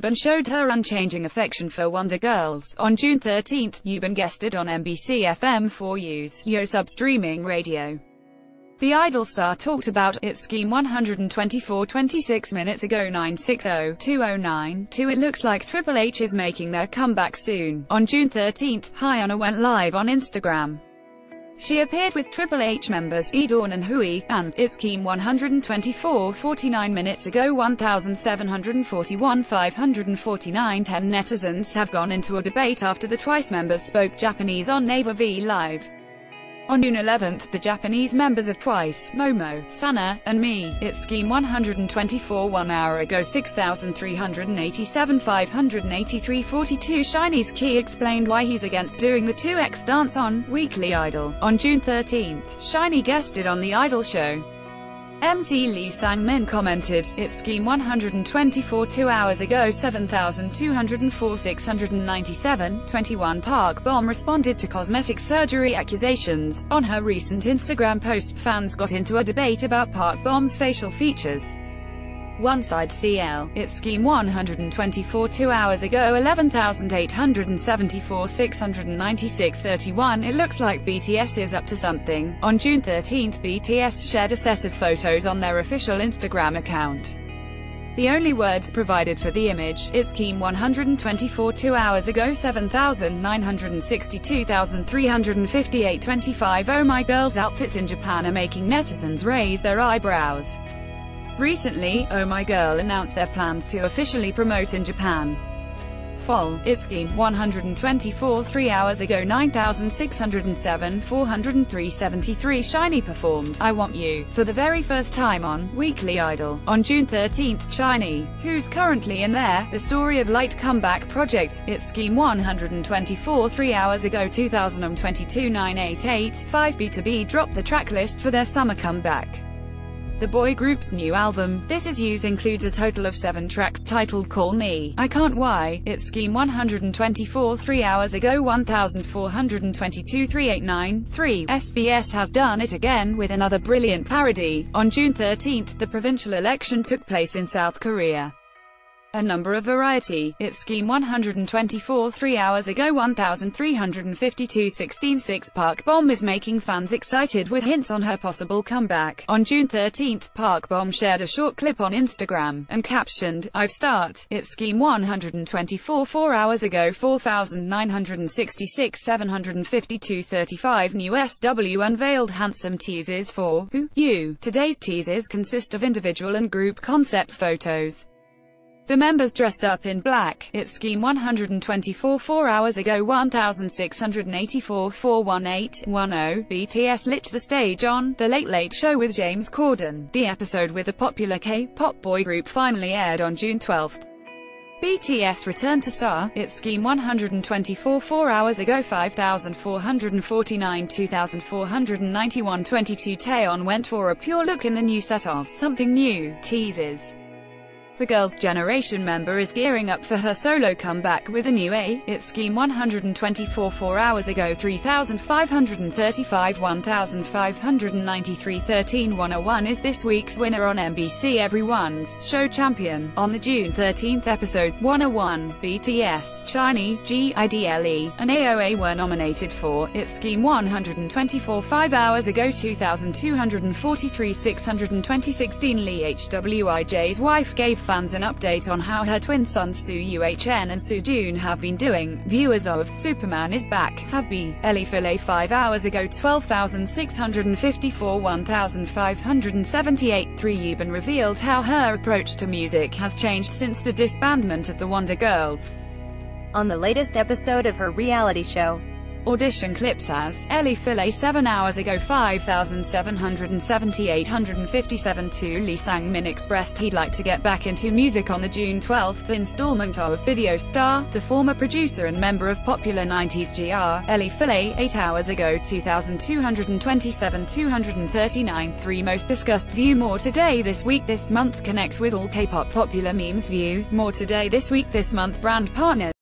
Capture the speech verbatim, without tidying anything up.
Yubin showed her unchanging affection for Wonder Girls. On June thirteenth, Yubin guested on M B C F M four U's Yo Sub streaming radio. The Idol star talked about its scheme one hundred twenty-four twenty-six minutes ago nine sixty, two oh nine two. It looks like Triple H is making their comeback soon. On June thirteenth, Hyuna went live on Instagram. She appeared with Triple H members E Dawn and Hui, and its scheme one hundred twenty-four forty-nine minutes ago one thousand seven hundred forty-one five hundred forty-nine ten. Netizens have gone into a debate after the Twice members spoke Japanese on Naver V Live. On June eleventh, the Japanese members of Twice, Momo, Sana, and Me, its scheme one hundred twenty-four one hour ago six thousand three hundred eighty-seven five hundred eighty-three forty-two. SHINee's Key explained why he's against doing the two X dance on Weekly Idol. On June thirteenth, SHINee guested on The Idol show. M C Lee Sang-min commented, its scheme one hundred twenty-four two hours ago seven thousand two hundred four six hundred ninety-seven twenty-one. Park Bom responded to cosmetic surgery accusations. On her recent Instagram post, fans got into a debate about Park Bom's facial features. One side C L, its scheme one hundred twenty-four two hours ago eleven thousand eight hundred seventy-four six hundred ninety-six thirty-one. It looks like B T S is up to something. On June thirteenth, B T S shared a set of photos on their official Instagram account. The only words provided for the image, its scheme one hundred twenty-four two hours ago seven thousand nine hundred sixty-two three hundred fifty-eight twenty-five. Oh My Girl's outfits in Japan are making netizens raise their eyebrows. Recently, Oh My Girl announced their plans to officially promote in Japan. Fall, its scheme one hundred twenty-four three hours ago nine thousand six hundred seven four hundred three seventy-three. SHINee performed I Want You for the very first time on Weekly Idol. On June thirteenth, SHINee, who's currently in their The Story of Light comeback project, its scheme one hundred twenty-four three hours ago two thousand twenty-two nine eighty-eight five. B two B dropped the tracklist for their summer comeback. The boy group's new album, This Is You's, includes a total of seven tracks titled Call Me, I Can't Why, its scheme one hundred twenty-four three hours ago one thousand four hundred twenty-two three eighty-nine three. S B S has done it again with another brilliant parody. On June thirteenth, the provincial election took place in South Korea. A number of Variety, its scheme one hundred twenty-four three hours ago one thousand three hundred fifty-two sixteen six. Park Bom is making fans excited with hints on her possible comeback. On June thirteenth, Park Bom shared a short clip on Instagram, and captioned, I've start, its scheme one hundred twenty-four four hours ago four thousand nine hundred sixty-six seven hundred fifty-two thirty-five. New S W unveiled handsome teasers for Who You. Today's teasers consist of individual and group concept photos. The members dressed up in black, its scheme one hundred twenty-four four hours ago one thousand six hundred eighty-four four eighteen ten. B T S lit the stage on The Late Late Show with James Corden. The episode with the popular K-pop boy group finally aired on June twelfth. B T S returned to star, its scheme one hundred twenty-four four hours ago five thousand four hundred forty-nine two thousand four hundred ninety-one twenty-two. Taeyeon went for a pure look in the new set of Something New teasers. The Girls' Generation member is gearing up for her solo comeback with a new A, its scheme one hundred twenty-four four hours ago three thousand five hundred thirty-five one thousand five hundred ninety-three thirteen. one oh one is this week's winner on M B C Everyone's Show Champion. On the June thirteenth episode, one oh one, B T S, SHINee, G I D L E, and A O A were nominated for its scheme one hundred twenty-four five hours ago two thousand two hundred forty-three six hundred twenty sixteen. Lee H W I J's wife gave fans an update on how her twin sons Soo Yoo-hun and Soo Doon have been doing. Viewers of Superman is Back have been Ellie Filet five hours ago twelve thousand six hundred fifty-four one thousand five hundred seventy-eight three. Yubin revealed how her approach to music has changed since the disbandment of the Wonder Girls. On the latest episode of her reality show, audition clips as Ellie Filet seven hours ago five thousand seven hundred seventy eight hundred fifty-seven. two. Lee Sang-min expressed he'd like to get back into music on the June twelfth installment of Video Star. The former producer and member of popular nineties G R, Ellie Filet, eight hours ago two thousand two hundred twenty-seven two hundred thirty-nine three. Most discussed. View more today this week this month. Connect with all K-pop popular memes. View more today this week this month. Brand partners.